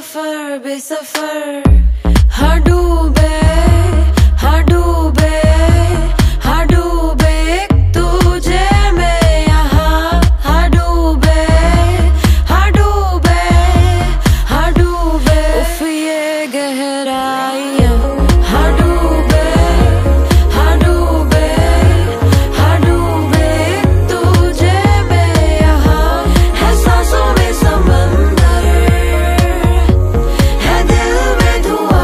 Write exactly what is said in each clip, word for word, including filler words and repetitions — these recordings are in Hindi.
बेसफर बेसफर हाँ डूबे हाँ डूबे हाँ डूबे एक तुझे में यहाँ हाँ डूबे हाँ डूबे हाँ डूबे उफ ये गहराइयाँ हाँ डूबे हाँ डूबे हाँ डूबे एक तुझे में यहाँ है सांसों में समंदर है दिल में धुआं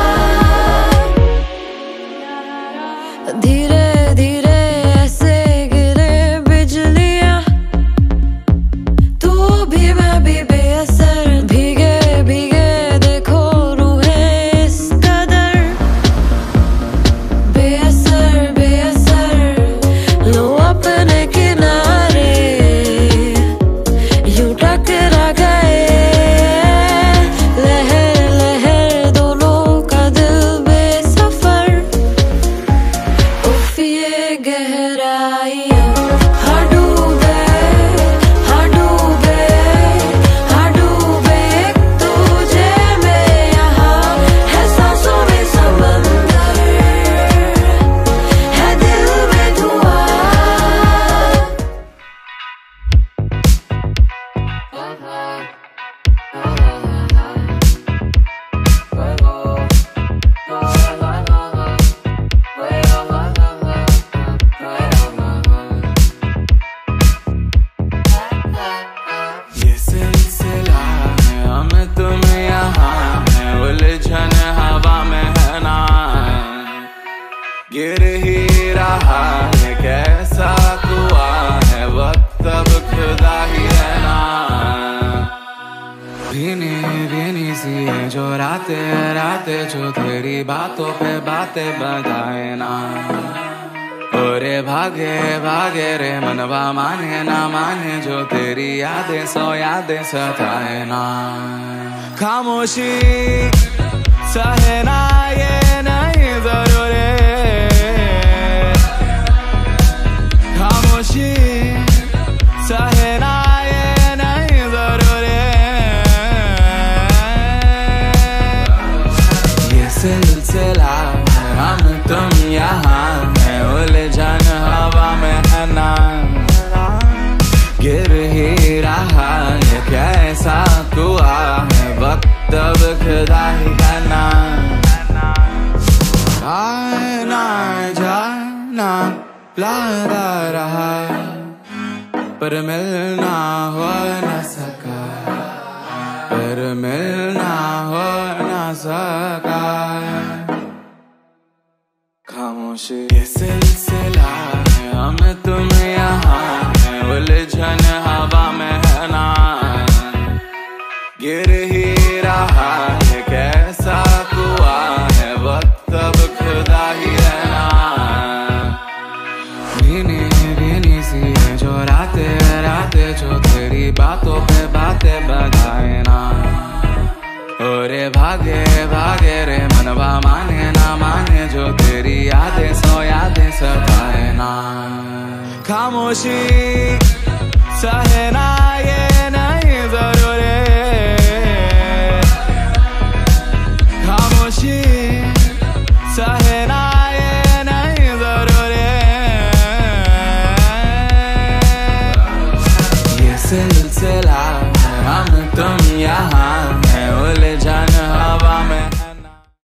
धीरे धीरे ऐसे गिरे बिजलियाँ तू भी मैं भी बेअसर भीगे भीगे देखो रूहें इस कदर बेअसर बेअसर लो अपने किनारे यूं टकरा गए लहर लहर दोनों का दिल बेसफर उफ ये गहराइयाँ हाँ डूबे हाँ डूबे हाँ डूबे एक तुझे में यहाँ है सांसों में समंदर है दिल में धुआं ये सिलसिला है हम तुम यहाँ है उलझन हवा में है ना गिर ही रहा है कैसा कुआं है वक्त अब खुदा ही है ना भीनी भीनी सी है जो रातें रातें जो तेरी बातों पे बातें बताए ना ओरे भागे भागे रे मनवा माने ना माने जो तेरी यादें सौ यादें सताए ना खामोशी सहना ये नहीं जरूरी खामोशी सहना ये नहीं जरूरी ये सिलसिला है हम तुम यहाँ है उलझन हवा में है ना गिर ही रहा है कैसा कुआं है वक्त अब खुदा ही है ना आना जाना लगा रहा पर मिलना हो न सका पर मिलना हो न सका खामोशी ये सिलसिला है हम तुम यहाँ है उलझन हवा में है ना गिर ही रहा है कैसा कुआं है वक्त अब खुदा ही है ना भीनी भीनी सी है जो रातें रातें जो तेरी बातों पे बातें बताए ना ओरे भागे भागे रे मनवा माने ना माने जो तेरी यादें सौ यादें सताए ना खामोशी सहना ये नहीं जरूरी खामोशी सहना ये नहीं जरूरी ये सिलसिला